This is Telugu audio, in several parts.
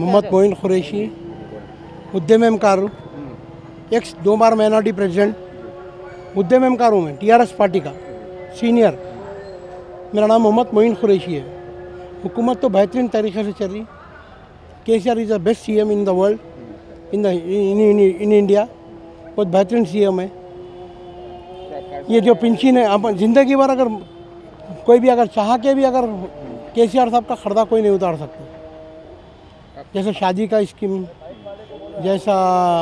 मोहम्मद मोइन कुरैशी, उद्यम एमकार, एक्स 2 बार माइनॉरिटी प्रेसिडेंट, उद्यम एमकार हूँ मैं, टीआरएस पार्टी का सीनियर। मेरा नाम मोहम्मद मोइन कुरैशी है। हुकूमत तो बेहतरीन तरीके से चल रही। KCR is the best CM in the world, in India. बहुत बेहतरीन सीएम है। ये जो पेंशन है, अब ज़िंदगी भर अगर कोई भी अगर चाह के भी अगर केसीआर साहब का खर्चा कोई नहीं उतार सकता। जैसे शादी का स्कीम, जैसा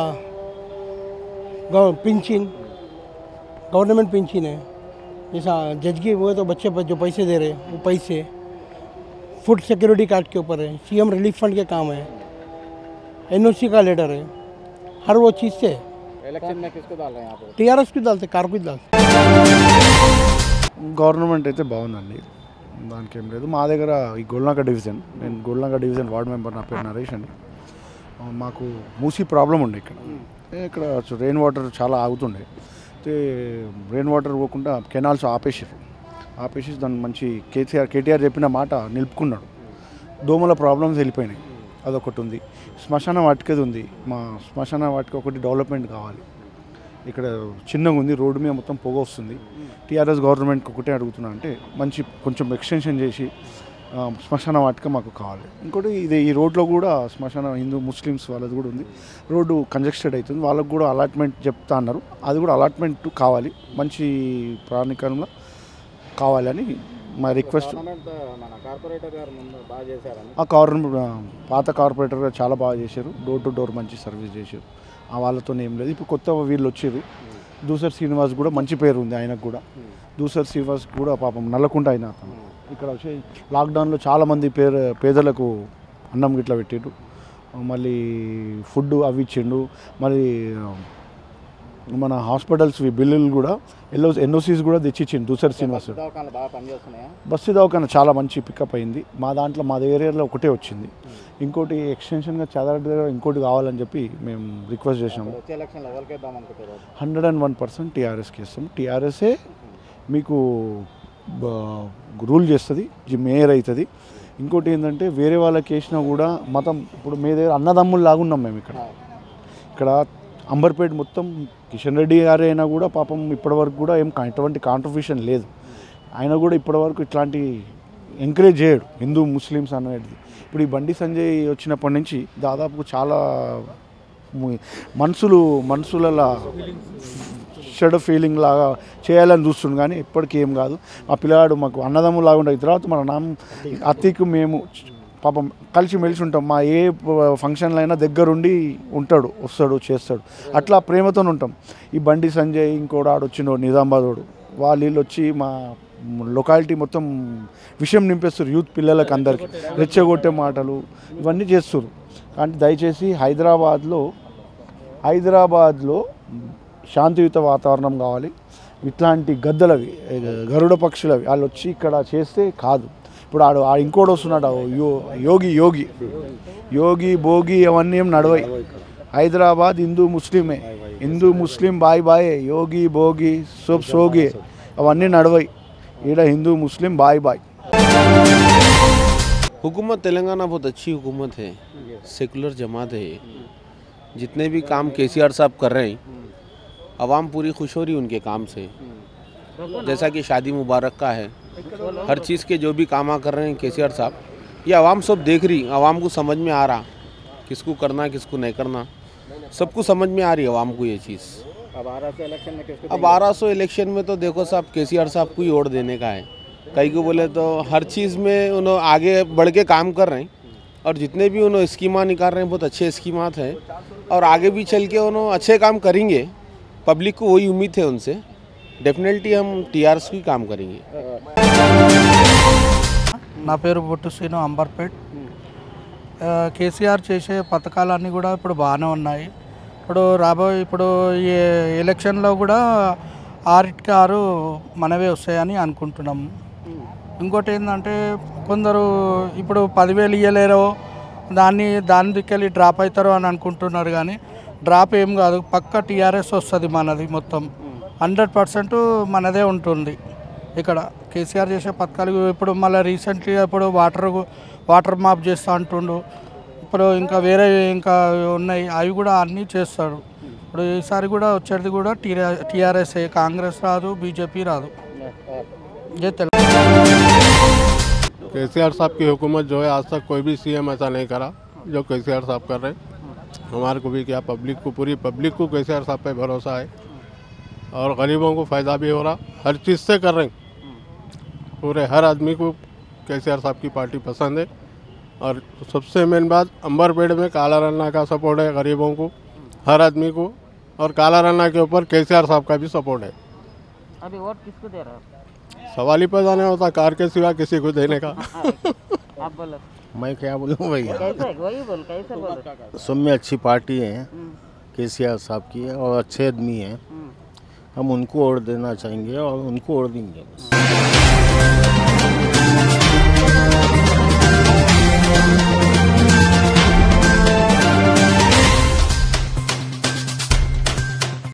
पेंशन, गवर्नमेंट पेंशन है, जैसा जजगी वो तो बच्चे जो पैसे दे रहे हैं वो पैसे, फूड सिक्योरिटी कार्ड के ऊपर है, सीएम रिलीफ फंड के काम है, एनओसी का लेटर है, हर वो चीज़ से। इलेक्शन में किसको डाल रहे हैं आप? టీఆర్ఎస్ కి डालते, कार को डालते। గవర్నమెంట్ అయితే బాగుందండి, దానికి ఏం లేదు. మా దగ్గర ఈ గోల్నాక డివిజన్, నేను గోల్నాక డివిజన్ వార్డ్ మెంబర్, నా పేరు నరేష్ అండి. మాకు మూసీ ప్రాబ్లం ఉండే ఇక్కడ రెయిన్ వాటర్ చాలా ఆగుతుండే. అయితే రెయిన్ వాటర్ పోకుండా కెనాల్స్ ఆపేసి దాన్ని మంచి కేటీఆర్ చెప్పిన మాట నిలుపుకున్నాడు. దోమల ప్రాబ్లమ్స్ వెళ్ళిపోయినాయి, అదొకటి ఉంది. శ్మశాన వాటికది ఉంది. మా శ్మశాన వాటికి ఒకటి డెవలప్మెంట్ కావాలి. ఇక్కడ చిన్నగా ఉంది, రోడ్డు మీద మొత్తం పొగ వస్తుంది. టీఆర్ఎస్ గవర్నమెంట్కి ఒకటే అడుగుతున్నా, అంటే మంచి కొంచెం ఎక్స్టెన్షన్ చేసి శ్మశాన వాటిక మాకు కావాలి. ఇంకోటి ఈ రోడ్లో కూడా శ్మశాన హిందూ ముస్లిమ్స్ వాళ్ళది కూడా ఉంది. రోడ్డు కంజెస్టెడ్ అవుతుంది, వాళ్ళకు కూడా అలాట్మెంట్ చెప్తా అన్నారు. అది కూడా అలాట్మెంట్ కావాలి, మంచి ప్రాణికంలో కావాలని మా రిక్వెస్ట్. పాత కార్పొరేటర్ గారు చాలా బాగా చేశారు, డోర్ టు డోర్ మంచి సర్వీస్ చేశారు. వాళ్ళతో ఏం లేదు. ఇప్పుడు కొత్త వీళ్ళు వచ్చారు, దూసర్ శ్రీనివాస్ కూడా మంచి పేరు ఉంది ఆయనకు కూడా. దూసర్ శ్రీనివాస్ కూడా పాపం నల్లకుంట అయిన అతను ఇక్కడ వచ్చి లాక్డౌన్లో చాలామంది పేదలకు అన్నం గిట్లా పెట్టిండు, మళ్ళీ ఫుడ్ అవి ఇచ్చిండు. మళ్ళీ మన హాస్పిటల్స్ బిల్లులు కూడా ఎన్ఓసీస్ కూడా తెచ్చిచ్చిండు దూసర్ శ్రీనివాస్. బస్సు దవాఖాన చాలా మంచి పికప్ అయింది. మా ఏరియాలో ఒకటే వచ్చింది. ఇంకోటి ఎక్స్టెన్షన్గా చదరగడ్డ దగ్గర ఇంకోటి కావాలని చెప్పి మేము రిక్వెస్ట్ చేసినాము. 101% టీఆర్ఎస్కి ఇస్తాం. టీఆర్ఎస్ఏ మీకు రూల్ చేస్తుంది, మేయర్ అవుతుంది. ఇంకోటి ఏంటంటే వేరే వాళ్ళకి వేసినా కూడా మతం, ఇప్పుడు మీ దగ్గర అన్నదమ్ములు లాగున్నాం మేము ఇక్కడ అంబర్పేట మొత్తం. కిషన్ రెడ్డి గారు అయినా కూడా పాపం ఇప్పటివరకు కూడా ఎటువంటి కాంట్రిబ్యూషన్ లేదు. ఆయన కూడా ఇప్పటివరకు ఇట్లాంటి ఎంకరేజ్ చేయడు హిందూ ముస్లిమ్స్ అనేది. ఇప్పుడు ఈ బండి సంజయ్ వచ్చినప్పటి నుంచి దాదాపు చాలా మనుషులలో షెడ్ ఫీలింగ్ లాగా చేయాలని చూస్తుంది, కానీ ఎప్పటికీ ఏం కాదు. మా పిల్లవాడు మాకు అన్నదమ్ము లాగా ఉంటుంది. తర్వాత మన అతికు మేము పాపం కలిసి ఉంటాం. మా ఏ ఫంక్షన్లో అయినా దగ్గరుండి ఉంటాడు, వస్తాడు, చేస్తాడు. అట్లా ప్రేమతో ఉంటాం. ఈ బండి సంజయ్ ఇంకోడు ఆడొచ్చినోడు నిజామాబాదోడు, వాళ్ళు వచ్చి మా లొకాలిటీ మొత్తం విషయం నింపేస్తారు. యూత్ పిల్లలకి అందరికీ రెచ్చగొట్టే మాటలు ఇవన్నీ చేస్తారు. కానీ దయచేసి హైదరాబాద్లో శాంతియుత వాతావరణం కావాలి. ఇట్లాంటి గద్దలవి, గరుడ పక్షులవి వాళ్ళు వచ్చి ఇక్కడ చేస్తే కాదు. ఇప్పుడు ఇంకోటి వస్తున్నాడు యోగి భోగి అవన్నీ ఏం నడవాయి. హైదరాబాద్ హిందూ ముస్లిమే, హిందూ ముస్లిం బాయ్ యోగి భోగి సోగి అవన్నీ నడవాయి. ఈడ హిందూ ముస్లిం బాయ్. हुकूमत तेलंगाना बहुत अच्छी हुकूमत है, सेकुलर जमात है। जितने भी काम केसीआर साहब कर रहे हैं, आवाम पूरी खुश हो रही उनके काम से। जैसा कि शादी मुबारक का है, हर चीज़ के जो भी काम कर रहे हैं केसीआर साहब, ये आवाम सब देख रही, आवाम को समझ में आ रहा किसको करना किसको नहीं करना, सबको समझ में आ रही आवाम को ये चीज़। अब 1200 इलेक्शन में तो देखो साहब केसीआर साहब को ही वोट देने का है। कई को बोले तो हर चीज़ में उन्होंने आगे बढ़ के काम कर रहे हैं, और जितने भी उन्होंने स्कीमा निकाल रहे हैं बहुत अच्छे स्कीमात हैं, और आगे भी चल के उन्होंने अच्छे काम करेंगे। पब्लिक को वही उम्मीद है उनसे। डेफिनेटली हम टीआरएस की काम करेंगे। నా పేరు బొట్టు శ్రీను, అంబర్పేట్. కేసీఆర్ చేసే పథకాలన్నీ కూడా ఇప్పుడు బాగానే ఉన్నాయి. ఇప్పుడు ఈ ఎలక్షన్లో కూడా 6 మనవే వస్తాయని అనుకుంటున్నాము. ఇంకోటి ఏంటంటే కొందరు ఇప్పుడు 10,000 ఇవ్వలేరో దాని దిక్కెళ్ళి డ్రాప్ అవుతారో అని అనుకుంటున్నారు, కానీ డ్రాప్ ఏం కాదు. పక్క టీఆర్ఎస్ వస్తుంది, మనది మొత్తం 100% మనదే ఉంటుంది. ఇక్కడ కేసీఆర్ చేసే పథకాలు ఇప్పుడు మళ్ళీ రీసెంట్గా ఇప్పుడు వాటర్ మాప్ చేస్తూ అంటుండు. ఇప్పుడు ఇంకా వేరే ఇంకా ఉన్నాయి అవి కూడా అన్నీ చేస్తాడు. ఇప్పుడు ఈసారి కూడా వచ్చేది కూడా టీఆర్ఎస్, కాంగ్రెస్ రాదు, బీజేపీ రాదు. ये केसीआर साहब की हुकूमत जो है आज तक कोई भी सीएम ऐसा नहीं करा जो केसीआर साहब कर रहे हैं. हमारे को भी क्या पब्लिक को, पूरी पब्लिक को केसीआर साहब पे भरोसा है और गरीबों को फ़ायदा भी हो रहा, हर चीज़ से कर रहे हैं. पूरे हर आदमी को केसीआर साहब की पार्टी पसंद है. और सबसे मेन बात, अंबरपेड़ में काला रन्ना का सपोर्ट है गरीबों को, हर आदमी को. और काला रन्ना के ऊपर केसीआर साहब का भी सपोर्ट है. अभी वोट किसको दे रहे हो? सवाल ही पैदा नहीं होता कार के सिवा किसी को देने का. आप बोलो. मैं क्या बोलूँ भैया, कैसे वही बोल, कैसे बोलो? सब में अच्छी पार्टी है केसीआर साहब की और अच्छे आदमी हैं. हम उनको वोट देना चाहेंगे और उनको वोट देंगे.